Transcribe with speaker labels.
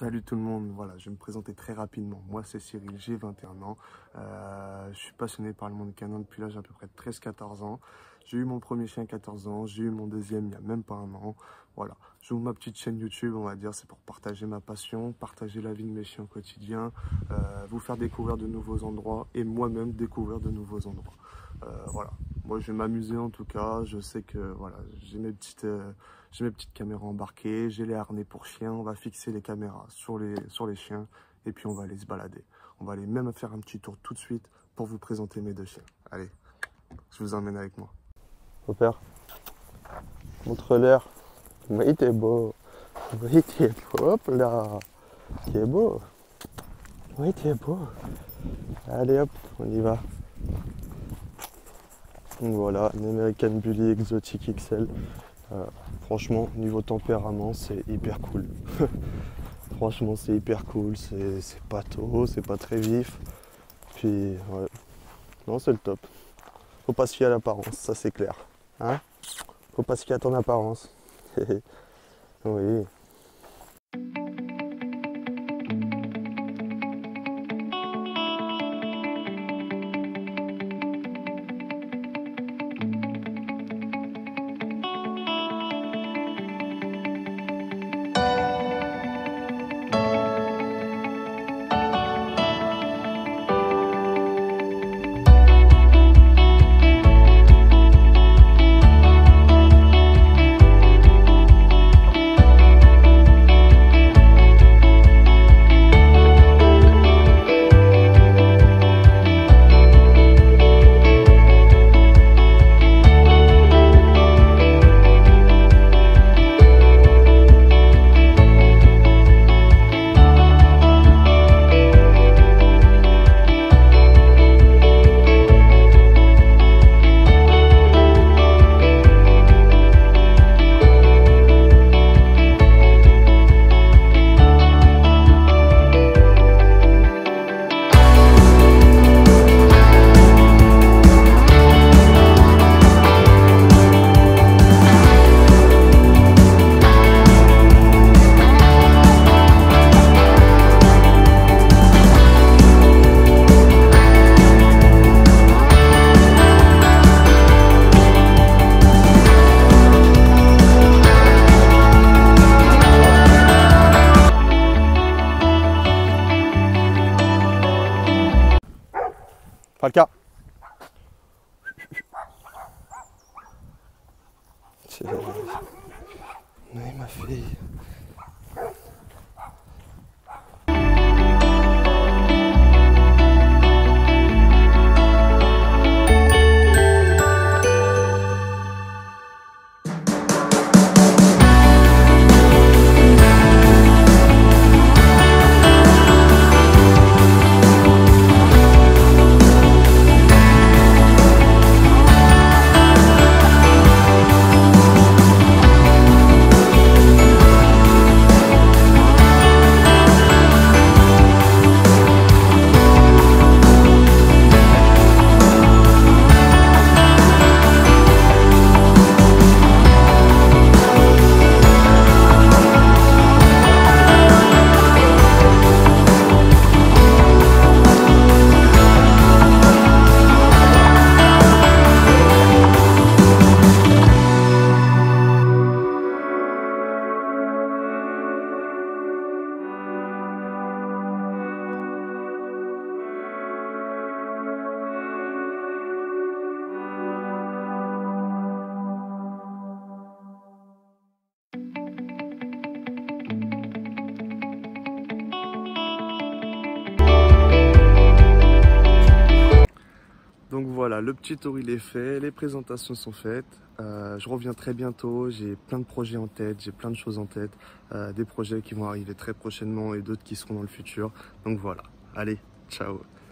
Speaker 1: Salut tout le monde, voilà, je vais me présenter très rapidement. Moi c'est Cyril, j'ai 21 ans. Je suis passionné par le monde canin depuis l'âge à peu près de 13-14 ans. J'ai eu mon premier chien à 14 ans, j'ai eu mon deuxième il n'y a même pas un an. Voilà, j'ouvre ma petite chaîne YouTube, on va dire, c'est pour partager ma passion, partager la vie de mes chiens au quotidien, vous faire découvrir de nouveaux endroits et moi-même découvrir de nouveaux endroits. Voilà, moi je vais m'amuser en tout cas, je sais que voilà, j'ai mes petites caméras embarquées, j'ai les harnais pour chiens, on va fixer les caméras sur les chiens et puis on va aller se balader. On va aller même faire un petit tour tout de suite pour vous présenter mes deux chiens. Allez, je vous emmène avec moi.
Speaker 2: Mon père, montre-leur. Oui, t'es beau. Oui, t'es beau. Hop là. T'es beau. Oui, t'es beau. Allez hop, on y va. Donc voilà, une American Bully exotique XL. Franchement, niveau tempérament, c'est hyper cool. Franchement, c'est hyper cool. C'est pas tôt, c'est pas très vif. Puis, ouais. Non, c'est le top. Faut pas se fier à l'apparence, ça c'est clair. Hein? Faut pas se fier à ton apparence. Oui. Pas le cas. Oui, ma fille.
Speaker 1: Donc voilà, le petit tour il est fait, les présentations sont faites. Je reviens très bientôt, j'ai plein de projets en tête, j'ai plein de choses en tête. Des projets qui vont arriver très prochainement et d'autres qui seront dans le futur. Donc voilà, allez, ciao.